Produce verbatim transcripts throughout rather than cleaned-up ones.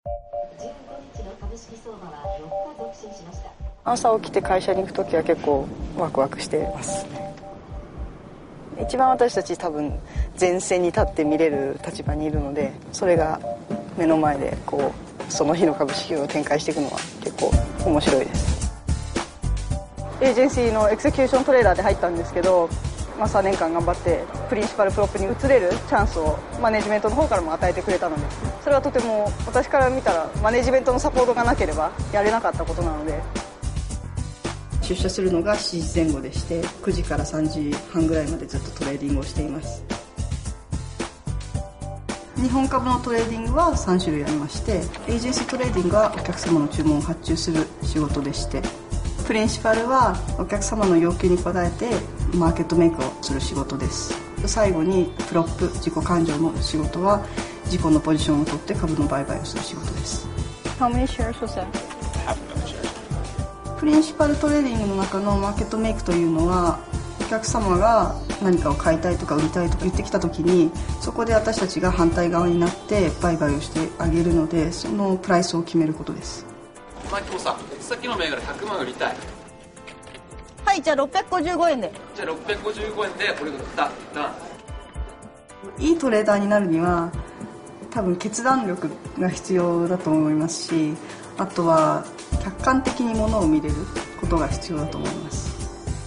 じゅうごにちの株式相場はよっか続伸しました。 朝起きて会社に行くときは結構ワクワクしています。一番私たち多分前線に立って見れる立場にいるので、それが目の前でこうその日の株式を展開していくのは結構面白いです。エージェンシーのエクセキューショントレーダーで入ったんですけど、まあ、さんねんかん頑張ってプリンシパルプロップに移れるチャンスをマネジメントの方からも与えてくれたので、それはとても私から見たらマネジメントのサポートがなければやれなかったことなので。出社するのがしちじぜん後でして、くじからさんじはんぐらいまでずっとトレーディングをしています。日本株のトレーディングはさんしゅるいありまして、エージェンシートレーディングはお客様の注文を発注する仕事でして、プリンシパルはお客様の要求に応えてマーケットメイクをする仕事です。最後にプロップ自己勘定の仕事は自己のポジションを取って株の売買をする仕事です。 How many shares was that? プリンシパルトレーディングの中のマーケットメイクというのは、お客様が何かを買いたいとか売りたいとか言ってきた時に、そこで私たちが反対側になって売買をしてあげるので、そのプライスを決めることです。 今日さ、さっきの銘柄ひゃくまん売りたい。 はい、じゃあろっぴゃくごじゅうごえんで。 じゃあろっぴゃくごじゅうごえんでこれが売ったダン。いいトレーダーになるには多分決断力が必要だと思いますし、あとは客観的にものを見れることが必要だと思います。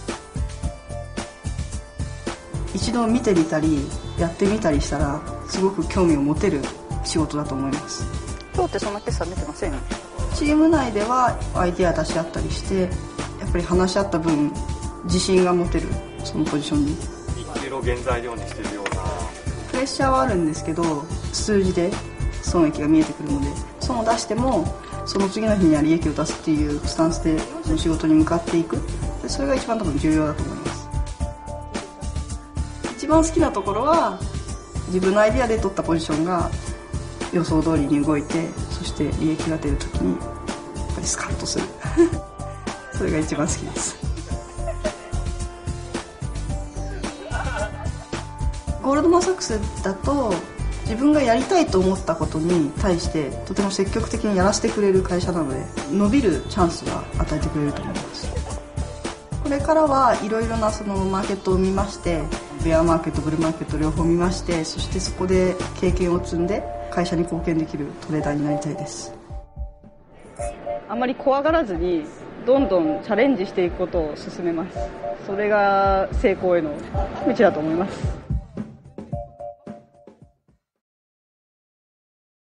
一度見てみたりやってみたりしたらすごく興味を持てる仕事だと思います。今日ってそんな決算出てませんよね。チーム内ではアイデア出し合ったりして、やっぱり話し合った分自信が持てる、そのポジションに一定の原材料にしているようなプレッシャーはあるんですけど、数字で損益が見えてくるので、損を出してもその次の日には利益を出すっていうスタンスでその仕事に向かっていく、それが一番多分重要だと思います。一番好きなところは自分のアイデアで取ったポジションが予想通りに動いて、そして利益が出るときにやっぱりスカッとするそれが一番好きです。ゴールドマン・サックスだと自分がやりたいと思ったことに対してとても積極的にやらせてくれる会社なので、伸びるチャンスは与えてくれると思います。これからはいろいろなそのマーケットを見まして、ベアマーケットブルーマーケット両方見まして、そしてそこで経験を積んで会社に貢献できるトレーダーになりたいです。あまり怖がらずにどんどんチャレンジしていくことを勧めます。それが成功への道だと思います。